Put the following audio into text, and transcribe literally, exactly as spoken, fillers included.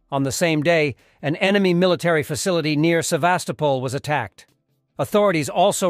On the same day, an enemy military facility near Sevastopol was attacked. Authorities also